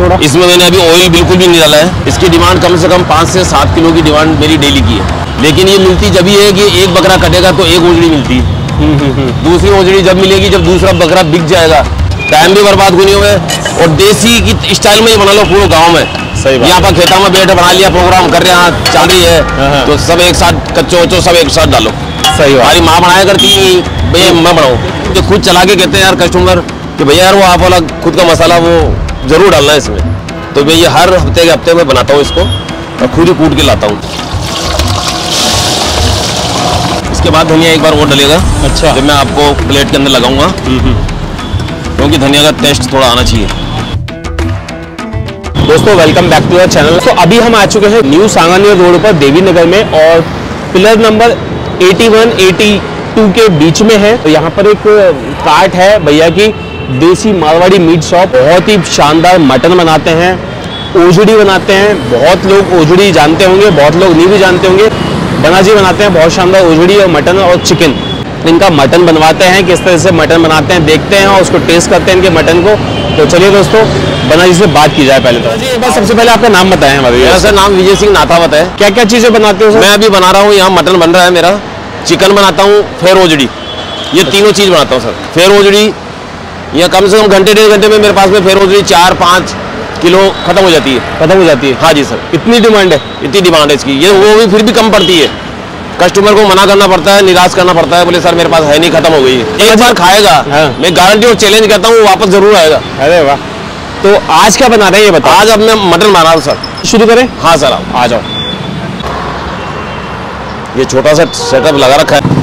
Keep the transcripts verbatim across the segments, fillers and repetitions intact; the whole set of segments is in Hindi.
थोड़ा। इसमें मैंने अभी ऑयल बिल्कुल भी नहीं डाला है। इसकी डिमांड कम से कम पाँच से सात किलो की डिमांड मेरी डेली की है, लेकिन ये मिलती जब ही है कि एक बकरा कटेगा तो एक ओजड़ी मिलती है। दूसरी ओजड़ी जब मिलेगी जब दूसरा बकरा बिक जाएगा, टाइम भी बर्बाद नहीं हुए। और देसी की स्टाइल में ही बना लो पूरे गाँव में। सही बात। यहाँ पर खेता में बैठे बना लिया, प्रोग्राम कर रहे हैं, चांदी है तो सब एक साथ कच्चो वच्चो सब एक साथ डालो। सही बात। हमारी माँ बनाया करती भैया मैं बनाऊँ, तो खुद चला के कहते हैं यार कस्टमर कि भैया यार वो आप वाला खुद का मसाला वो जरूर डालना है इसमें। तो मैं ये हर हफ्ते के हफ्ते में बनाता हूँ इसको और खुद ही कूट के लाता हूँ। इसके बाद धनिया एक बार और डलेगा। अच्छा। जब मैं आपको प्लेट के अंदर लगाऊंगा, क्योंकि धनिया का टेस्ट थोड़ा आना चाहिए। दोस्तों welcome back to our channel. तो अभी हम आ चुके हैं न्यू सांगानेर रोड पर देवी नगर में, और पिलर नंबर इक्यासी बयासी के बीच में है। तो यहाँ पर एक कार्ट है भैया की, देसी मारवाड़ी मीट शॉप। बहुत ही शानदार मटन बनाते हैं, ओजड़ी बनाते हैं। बहुत लोग ओजड़ी जानते होंगे, बहुत लोग नहीं भी जानते होंगे। बना जी बनाते हैं बहुत शानदार ओजड़ी और मटन और चिकन। इनका मटन बनवाते हैं, किस तरह से मटन बनाते हैं देखते हैं और उसको टेस्ट करते हैं इनके मटन को। तो चलिए दोस्तों बना जी से बात की जाए। पहले तो जी एक बार सबसे पहले आपका नाम बताएं हमारे। मेरा सर नाम विजय सिंह नाथावत है। क्या क्या चीज़ें बनाते हो सर? मैं अभी बना रहा हूँ, यहाँ मटन बन रहा है मेरा, चिकन बनाता हूँ, फिर ओजड़ी, ये तीनों चीज़ बनाता हूँ सर। फिर ओजड़ी यहाँ कम से कम घंटे डेढ़ घंटे में मेरे पास में फिर ओजड़ी चार पाँच किलो खत्म हो जाती है। खत्म हो जाती है हाँ जी सर। इतनी डिमांड है? इतनी डिमांड है इसकी। ये वो भी फिर भी कम पड़ती है, कस्टमर को मना करना पड़ता है, निराश करना पड़ता है, बोले सर मेरे पास है नहीं, खत्म हो गई है। एक बार खाएगा हाँ। मैं गारंटी और चैलेंज करता हूँ वापस जरूर आएगा। अरे वाह। तो आज क्या बना रहे हैं ये बताओ। आज अब मैं मटन बना रहा हूँ सर। शुरू करें? हाँ सर आ जाओ। ये छोटा सा सेटअप लगा रखा है।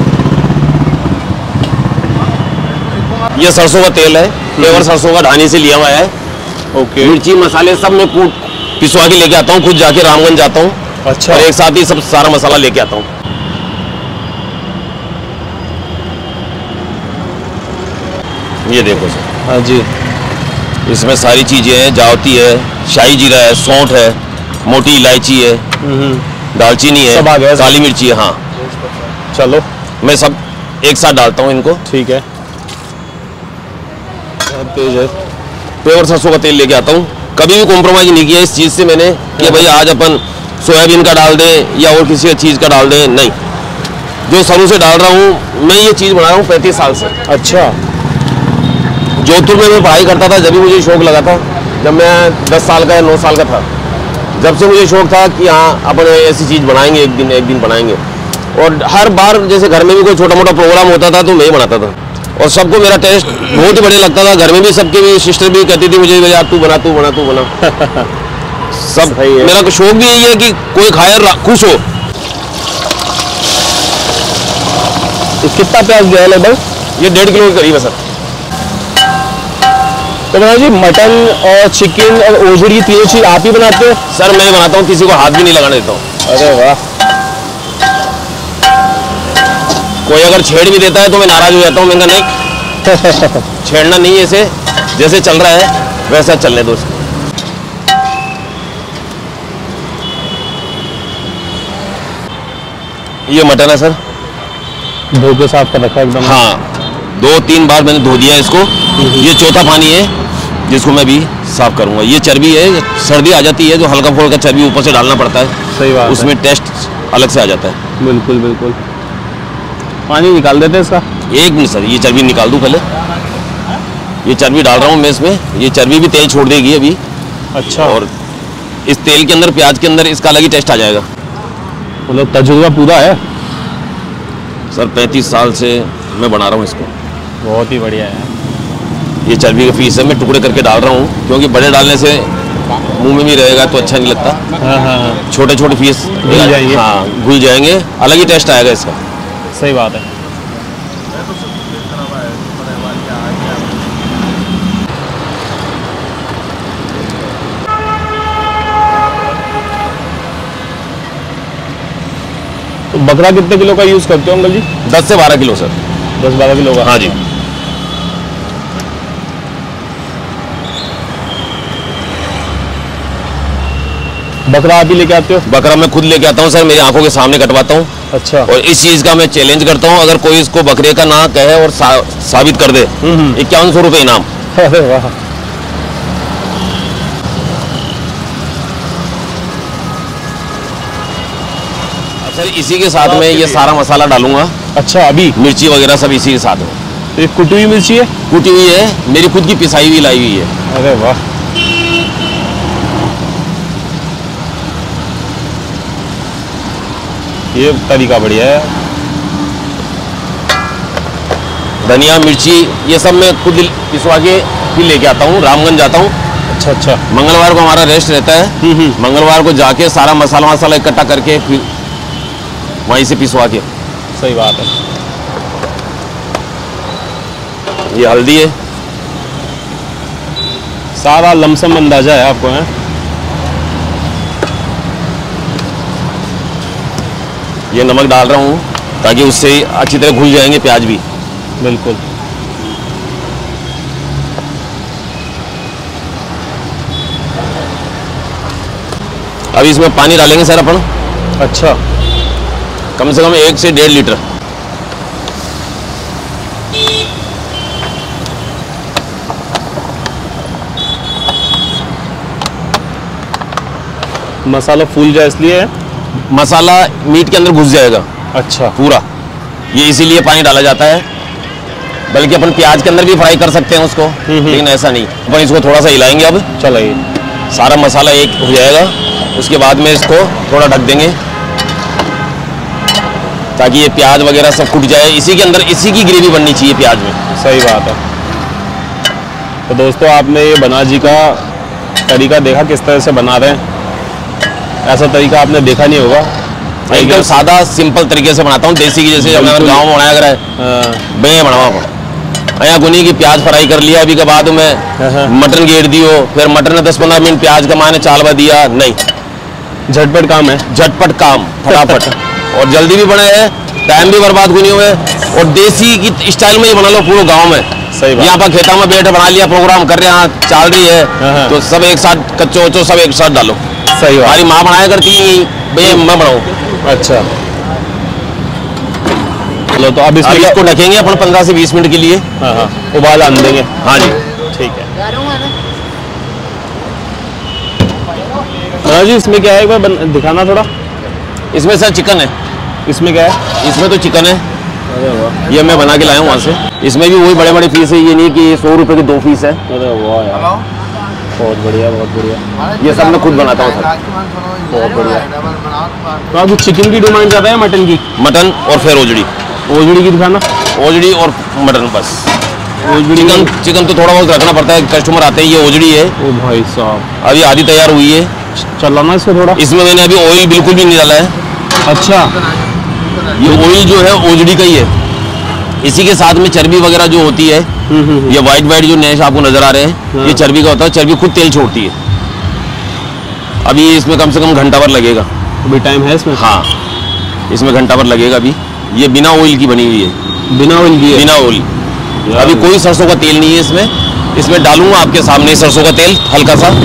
ये सरसों का तेल है, फ्लेवर सरसों का ढानी से लिया हुआ है। ओके। मिर्ची मसाले सब मैं कूट पिसवा के लेके आता हूँ, खुद जाके रामगंज जाता हूँ। अच्छा। और एक साथ ही सब सारा मसाला लेके आता हूँ। ये देखो सर। हाँ जी। इसमें सारी चीजें हैं, जावती है, शाही जीरा है, सौंठ है, मोटी इलायची है, दालचीनी है, काली मिर्ची है। हाँ चलो मैं सब एक साथ डालता हूँ इनको। ठीक है। तेज है। प्योर सरसों का तेल लेके आता हूँ। कभी भी कॉम्प्रोमाइज नहीं किया इस चीज से मैंने कि भाई आज अपन सोयाबीन का डाल दें या और किसी चीज का डाल दें, नहीं। जो शुरू से डाल रहा हूँ मैं, ये चीज बना रहा हूँ पैंतीस साल से। अच्छा। जोधपुर में मैं पढ़ाई करता था, जब भी मुझे शौक लगा था, जब मैं दस साल का या नौ साल का था, जब से मुझे शौक था कि हाँ अपन ऐसी चीज़ बनाएंगे, एक दिन एक दिन बनाएंगे। और हर बार जैसे घर में भी कोई छोटा मोटा प्रोग्राम होता था तो मैं ही बनाता था, और सबको मेरा टेस्ट बहुत ही बढ़िया लगता था। घर में भी सबके भी सिस्टर भी कहती थी मुझे यार तू बना तू बना तू बना सब है। मेरा शौक भी यही है कि कोई खाए खुश हो। कितना प्याज गया लगभग? ये डेढ़ किलो के करीब है सर। तो भैया जी मटन और चिकन और ओजड़ी तीनों चीज आप ही बनाते हो? सर मैं बनाता हूँ, किसी को हाथ भी नहीं लगाने देता हूँ। अरे वाह। कोई अगर छेड़ भी देता है तो मैं नाराज हो जाता हूँ, मैं नहीं छेड़ना नहीं, ऐसे जैसे चल रहा है वैसा चलने दो। ये मटन है सर, धो के साफ कर रखा है एकदम। हाँ दो तीन बार मैंने धो दिया इसको। ये चौथा पानी है जिसको मैं भी साफ करूंगा। ये चर्बी है, सर्दी आ जाती है जो हल्का फुल्का चर्बी ऊपर से डालना पड़ता है। सही बात। उसमें टेस्ट अलग से आ जाता है। बिल्कुल बिल्कुल। पानी निकाल देते हैं इसका। एक मिनट सर, ये चर्बी निकाल दूं पहले। ये चर्बी डाल रहा हूँ मैं इसमें, ये चर्बी भी तेल छोड़ देगी अभी। अच्छा। और इस तेल के अंदर, प्याज के अंदर इसका अलग ही टेस्ट आ जाएगा। मतलब तजुर्बा पूरा है सर, पैंतीस साल से मैं बना रहा हूँ इसको। बहुत ही बढ़िया है। ये चर्बी का पीस है, मैं टुकड़े करके डाल रहा हूँ क्योंकि बड़े डालने से मुंह में भी रहेगा तो अच्छा नहीं लगता। हाँ हाँ। छोटे छोटे पीस घुल जाएंगे। हाँ घुल जाएंगे, अलग ही टेस्ट आएगा इसका। सही बात है। तो बकरा कितने किलो का यूज करते हो अंकल जी? दस से बारह किलो सर। दस बारह किलो का? हाँ जी। बकरा आप ही लेके आते हो? बकरा मैं खुद लेके आता हूँ सर, मेरी आंखों के सामने कटवाता हूँ। अच्छा। और इस चीज का मैं चैलेंज करता हूँ, अगर कोई इसको बकरे का ना कहे और सा, साबित कर दे, इक्यावन सौ रुपये इनाम। अरे वाह। सर इसी के साथ में ये सारा मसाला डालूंगा। अच्छा, अभी मिर्ची वगैरह सब इसी के साथ में। तो ये कुटी हुई मिर्ची है? कुटी हुई है, मेरी खुद की पिसाई हुई लाई हुई है। अरे वाह, ये तरीका बढ़िया है। धनिया मिर्ची ये सब मैं खुद पिसवा के फिर लेके आता हूँ, रामगंज जाता हूँ। अच्छा अच्छा। मंगलवार को हमारा रेस्ट रहता है, मंगलवार को जाके सारा मसाला वसाला इकट्ठा करके फिर वहीं से पिसवा के। सही बात है। ये हल्दी है, सारा लमसम अंदाजा है आपको है? ये नमक डाल रहा हूँ ताकि उससे अच्छी तरह घुल जाएंगे प्याज भी। बिल्कुल। अभी इसमें पानी डालेंगे सर अपन। अच्छा, कम से कम एक से डेढ़ लीटर। मसाला फूल जाए इसलिए? मसाला मीट के अंदर घुस जाएगा। अच्छा, पूरा, ये इसीलिए पानी डाला जाता है। बल्कि अपन प्याज के अंदर भी फ्राई कर सकते हैं उसको, लेकिन ऐसा नहीं। अपन इसको थोड़ा सा हिलाएंगे। अब चलिए, सारा मसाला एक हो जाएगा, उसके बाद में इसको थोड़ा ढक देंगे ताकि ये प्याज वगैरह सब कुट जाए। इसी के अंदर इसी की ग्रेवी बननी चाहिए प्याज में। सही बात है। तो दोस्तों, आपने ये बना जी का तरीका देखा किस तरह से बना रहे हैं। ऐसा तरीका आपने देखा नहीं होगा। एकदम सादा सिंपल तरीके से बनाता हूँ, देसी की जैसे गाँव में बनाया है। बे बनावा अया गुनी की प्याज फ्राई कर लिया, अभी के बाद में मटन गेड़ दियो, फिर मटन ने दस पंद्रह मिनट प्याज का माने चालवा दिया। नहीं, झटपट काम है, झटपट काम, फटाफट और जल्दी भी बने है, टाइम भी बर्बाद नहीं हुए। और देसी की स्टाइल में ही बना लो पूरे गांव में। सही बात। यहाँ पर खेता में बैठे बना लिया, प्रोग्राम कर रहे हैं, चाल रही है तो सब एक साथ कच्चो वच्चो सब एक साथ डालो। सही बात। हमारी माँ बनाया करती है, भैया मैं बनाऊँ। अच्छा, चलो तो अब इसमें इसको ढकेंगे अपन पंद्रह से बीस मिनट के लिए। हाँ हाँ, उबाल आन देंगे। हाँ जी, ठीक है। हाँ जी, इसमें क्या है एक बार दिखाना थोड़ा। इसमें सर चिकन है। इसमें क्या है? इसमें तो चिकन है। अरे वाह, ये मैं बना के लाया हूँ वहाँ से। इसमें भी वही बड़े बड़े पीस है, ये नहीं कि सौ रुपए के दो पीस है। अरे वाह यार, बहुत बढ़िया, बहुत बढ़िया। ये सब मैं खुद बनाता हूँ सर। बहुत बढ़िया। तो आपकी चिकन की डिमांड ज़्यादा है मटन की? मटन और फिर ओजड़ी। ओजड़ी की दिखाना। ओजड़ी और मटन बस। ओजड़ी चिकन चिकन तो थोड़ा बहुत रखना पड़ता है, कस्टमर आते हैं। ये ओजड़ी है। ओ भाई साहब, अभी आधी तैयार हुई है। चलाना इसको थोड़ा। इसमें मैंने अभी ऑयल बिल्कुल भी नहीं डाला है। अच्छा, ये ऑयल जो है ओजड़ी का ही है। इसी के साथ में चर्बी वगैरह जो होती है, ये व्हाइट व्हाइट जो नैश आपको नजर आ रहे हैं, ये चर्बी का होता है। चर्बी खुद तेल छोड़ती है। अभी इसमें कम से कम घंटा भर लगेगा। अभी टाइम है इसमें? हाँ, इसमें घंटा भर लगेगा। अभी ये बिना ऑयल की बनी हुई है। बिना ऑयल की है? बिना ऑयल। अभी कोई सरसों का तेल नहीं है इसमें। इसमें डालूंगा आपके सामने सरसों का तेल हल्का सा।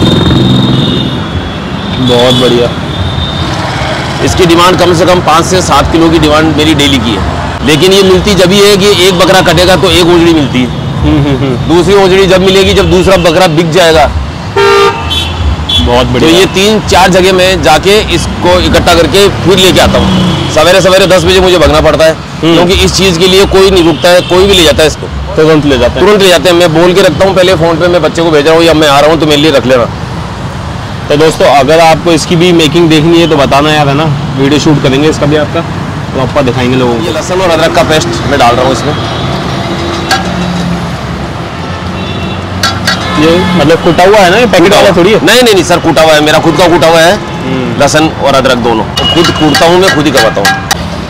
बहुत बढ़िया। इसकी डिमांड कम से कम पाँच से सात किलो की डिमांड मेरी डेली की है। लेकिन ये मिलती जब ही है कि एक बकरा कटेगा तो एक ओजड़ी मिलती है। दूसरी ओजड़ी जब मिलेगी जब दूसरा बकरा बिक जाएगा। बहुत बढ़िया। तो ये तीन चार जगह में जाके इसको इकट्ठा करके फिर लेके आता हूँ। सवेरे सवेरे दस बजे मुझे भगना पड़ता है, क्योंकि इस चीज़ के लिए कोई नहीं रुकता है। कोई भी ले जाता है इसको, तुरंत ले जाते हैं। तुरंत ले जाते हैं। मैं बोल के रखता हूँ पहले फ़ोन पे, मैं बच्चे को भेज रहा हूँ या मैं आ रहा हूँ तो मेरे लिए रख लेना। तो दोस्तों, अगर आपको इसकी भी मेकिंग देखनी है तो बताना यार, है ना। वीडियो शूट करेंगे इसका भी आपका, तो आपका दिखाएंगे लोगों को। ये लहसुन और अदरक का पेस्ट मैं डाल रहा हूँ इसमें। ये मतलब कुटा हुआ है ना, ये पैकेट वाला थोड़ी है? नहीं नहीं नहीं सर, कूटा हुआ है, मेरा खुद का कूटा हुआ है। लहसुन और अदरक दोनों खुद कूटता हूँ मैं, खुद ही करवाता हूँ।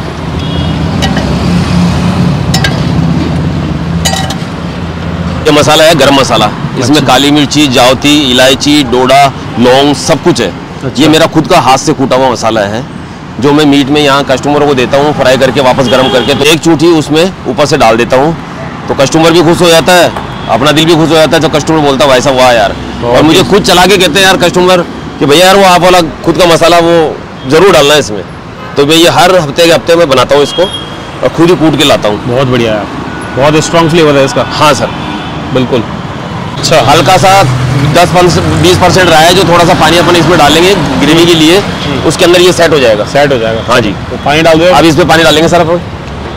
ये मसाला है गरम मसाला। इसमें काली मिर्ची, जावती, इलायची, डोडा, लौंग सब कुछ है। अच्छा। ये मेरा खुद का हाथ से कूटा हुआ मसाला है, जो मैं मीट में यहाँ कस्टमरों को देता हूँ फ्राई करके वापस गर्म करके। तो एक चूठी उसमें ऊपर से डाल देता हूँ, तो कस्टमर भी खुश हो जाता है, अपना दिल भी खुश हो जाता है। तो कस्टमर बोलता है भाई साहब वाह यार। और मुझे खुद चला के कहते हैं यार कस्टमर कि भैया यार वो आप वाला खुद का मसाला वो ज़रूर डालना है इसमें। तो मैं ये हर हफ्ते के हफ्ते में बनाता हूँ इसको और खुद ही कूट के लाता हूँ। बहुत बढ़िया है, बहुत स्ट्रॉन्ग फ्लेवर है इसका। हाँ सर, बिल्कुल। अच्छा। हल्का सा दस बीस परसेंट रहा है, जो थोड़ा सा पानी अपन इसमें डालेंगे ग्रेवी के लिए, उसके अंदर ये सेट हो जाएगा। सेट हो जाएगा, हाँ जी। तो पानी डाल दो। अब इसमें पानी डालेंगे सर अपन।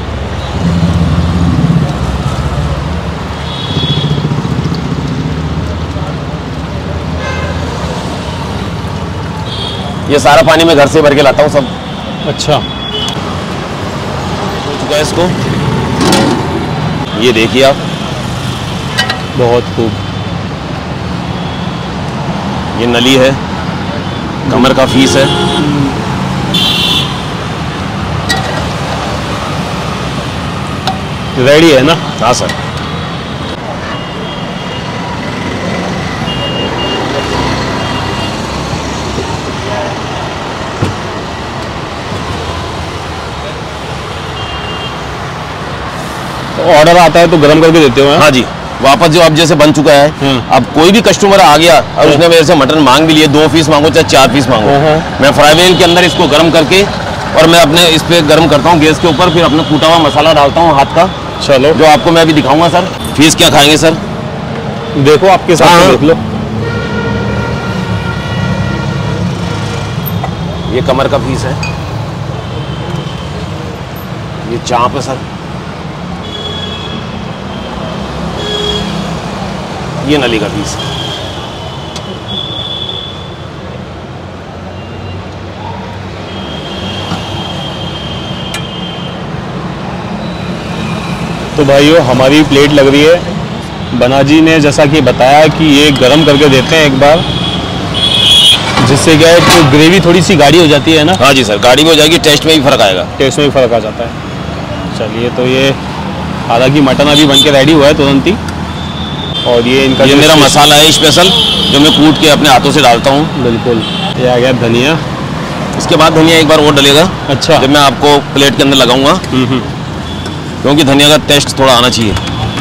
ये सारा पानी मैं घर से भर के लाता हूँ सब। अच्छा, हो चुका है इसको, ये देखिए आप। बहुत खूब। ये नली है, कमर का फीस है। रेडी है ना? हाँ सर। ऑर्डर आता है तो गर्म करके देते हो? हाँ जी, वापस जो अब जैसे बन चुका है, अब कोई भी कस्टमर आ गया और उसने मेरे से मटन मांग भी लिए, दो पीस मांगो चाहे चार पीस मांगो, मैं फ्राई पैन के अंदर इसको गर्म करके और मैं अपने इस पे गर्म करता हूँ गैस के ऊपर, फिर अपना कूटा हुआ मसाला डालता हूँ हाथ का। चलो, जो आपको मैं अभी दिखाऊंगा सर। फीस क्या खाएंगे सर? देखो आपके साथ देख लो। ये कमर का पीस है, ये चाप है सर, ये नली का पीस है। तो भाइयों हमारी प्लेट लग रही है। बना जी ने जैसा कि बताया कि ये गरम करके देते हैं एक बार, जिससे क्या है तो ग्रेवी थोड़ी सी गाढ़ी हो जाती है ना? हाँ जी सर, गाढ़ी भी हो जाएगी, टेस्ट में भी फर्क आएगा। टेस्ट में भी फर्क आ जाता है। चलिए, तो ये हालांकि मटन अभी बन के रेडी हुआ है तुरंत ही, और ये इनका ये मेरा मसाला है स्पेशल, जो मैं कूट के अपने हाथों से डालता हूँ। बिल्कुल। ये आ गया धनिया। इसके बाद धनिया एक बार और डलेगा। अच्छा। जब मैं आपको प्लेट के अंदर लगाऊंगा, क्योंकि धनिया का टेस्ट थोड़ा आना चाहिए।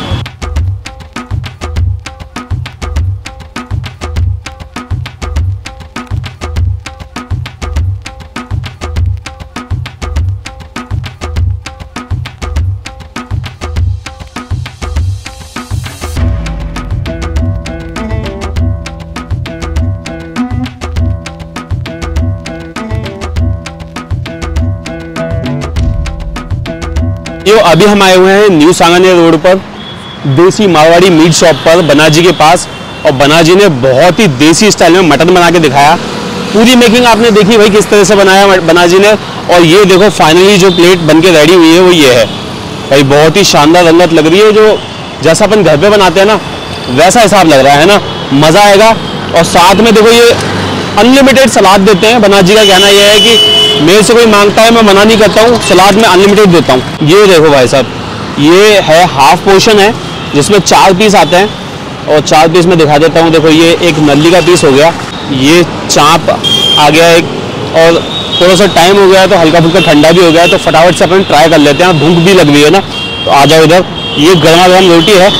ये अभी हम आए हुए हैं न्यू सांगानेर रोड पर देसी मारवाड़ी मीट शॉप पर बनाजी के पास, और बनाजी ने बहुत ही देसी स्टाइल में मटन बना के दिखाया। पूरी मेकिंग आपने देखी भाई किस तरह से बनाया बनाजी ने, और ये देखो फाइनली जो प्लेट बन के रेडी हुई है वो ये है भाई। बहुत ही शानदार रंगत लग रही है, जो जैसा अपन घर पे बनाते हैं ना वैसा हिसाब लग रहा है ना, मज़ा आएगा। और साथ में देखो ये अनलिमिटेड सलाद देते हैं। बनाजी का कहना यह है कि मेरे से कोई मांगता है मैं मना नहीं करता हूँ, सलाद में अनलिमिटेड देता हूँ। ये देखो भाई साहब, ये है हाफ पोर्शन है जिसमें चार पीस आते हैं, और चार पीस में दिखा देता हूँ। देखो ये एक नल्ली का पीस हो गया, ये चाप आ गया एक, और थोड़ा सा टाइम हो गया है तो हल्का फुल्का ठंडा भी हो गया है, तो फटाफट से अपन ट्राई कर लेते हैं। भूख भी लग रही है ना, तो आ जाओ इधर। ये गर्मा गर्म रोटी है,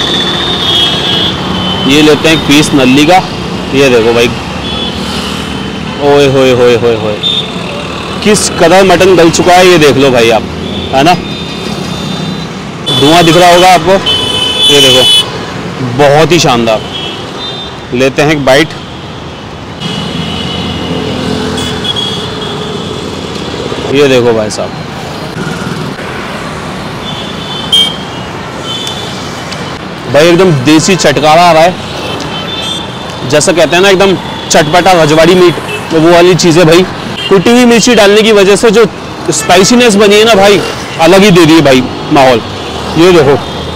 ये लेते हैं एक पीस नल्ली का। ये देखो भाई, ओए होए होए होए होए, किस कदर मटन गल चुका है ये देख लो भाई आप, है ना? धुआं दिख रहा होगा आपको, ये देखो बहुत ही शानदार। लेते हैं एक बाइट। ये देखो भाई साहब, भाई एकदम देसी चटकारा आ रहा है, जैसा कहते हैं ना एकदम चटपटा रजवाड़ी मीट, तो वो वाली चीज़ है भाई। कुटी हुई मिर्ची डालने की वजह से जो स्पाइसीनेस बनी है ना भाई, अलग ही दे रही है भाई माहौल। ये देखो,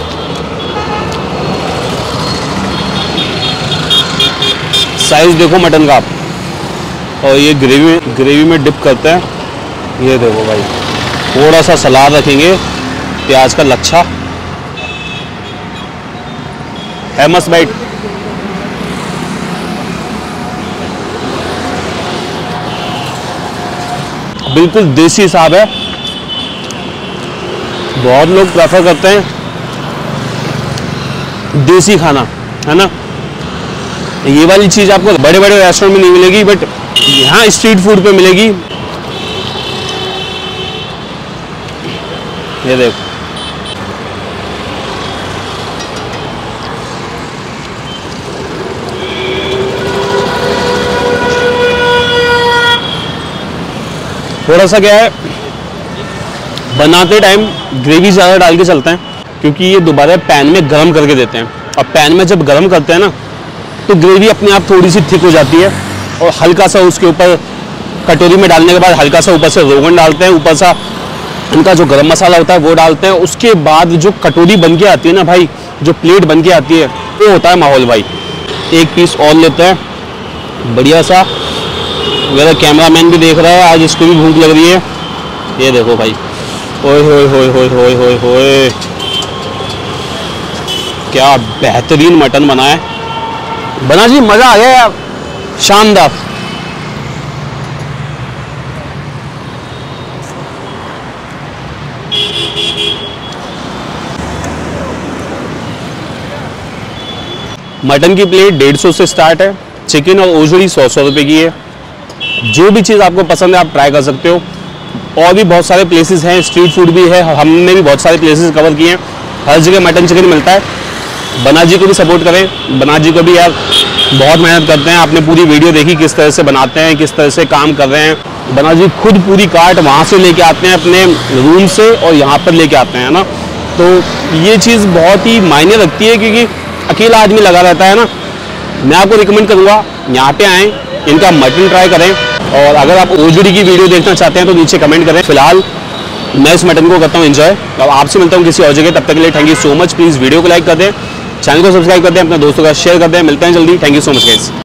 साइज देखो मटन का आप, और ये ग्रेवी ग्रेवी में डिप करते हैं। ये देखो भाई, थोड़ा सा सलाद रखेंगे, प्याज का लच्छा है, मस्त बाइट। बिल्कुल देसी हिसाब है, बहुत लोग प्रेफर करते हैं देसी खाना, है ना? ये वाली चीज़ आपको बड़े बड़े रेस्टोरेंट में नहीं मिलेगी, बट यहाँ स्ट्रीट फूड पे मिलेगी। ये देखो, थोड़ा सा क्या है, बनाते टाइम ग्रेवी ज़्यादा डाल के चलते हैं, क्योंकि ये दोबारा पैन में गर्म करके देते हैं, और पैन में जब गर्म करते हैं ना तो ग्रेवी अपने आप थोड़ी सी थिक हो जाती है, और हल्का सा उसके ऊपर कटोरी में डालने के बाद हल्का सा ऊपर से रोगन डालते हैं, ऊपर सा इनका जो गरम मसाला होता है वो डालते हैं। उसके बाद जो कटोरी बन के आती है ना भाई, जो प्लेट बन के आती है, वो होता है माहौल भाई। एक पीस और लेते हैं बढ़िया सा, मेरा कैमरामैन भी देख रहा है, आज इसको भी भूख लग रही है। ये देखो भाई, ओए होए होए होए होए होए होए, क्या बेहतरीन मटन बना है। बना जी, मज़ा आ गया यार, शानदार। मटन की प्लेट डेढ़ सौ से स्टार्ट है, चिकन और ओजड़ी सौ सौ रुपये की है। जो भी चीज़ आपको पसंद है आप ट्राई कर सकते हो। और भी बहुत सारे प्लेसेस हैं, स्ट्रीट फूड भी है, हमने भी बहुत सारे प्लेसेस कवर किए हैं। हर जगह मटन चिकन मिलता है। बना जी को भी सपोर्ट करें, बना जी को भी यार बहुत मेहनत करते हैं। आपने पूरी वीडियो देखी किस तरह से बनाते हैं, किस तरह से काम कर रहे हैं। बना जी खुद पूरी काट वहाँ से लेके आते हैं अपने रूम से, और यहाँ पर लेके आते हैं ना, तो ये चीज़ बहुत ही मायने रखती है, क्योंकि अकेला आदमी लगा रहता है ना। मैं आपको रिकमेंड करूँगा यहाँ पे आएँ, इनका मटन ट्राई करें, और अगर आप ओजड़ी की वीडियो देखना चाहते हैं तो नीचे कमेंट करें। फिलहाल मैं इस मटन को करता हूँ एंजॉय, अब आपसे मिलता हूँ किसी और जगह। तब तक के लिए thank you so much. Please video को लाइक कर दें, चैनल को सब्सक्राइब कर दें, अपने दोस्तों का शेयर कर दें। मिलते हैं जल्दी। Thank you so much guys.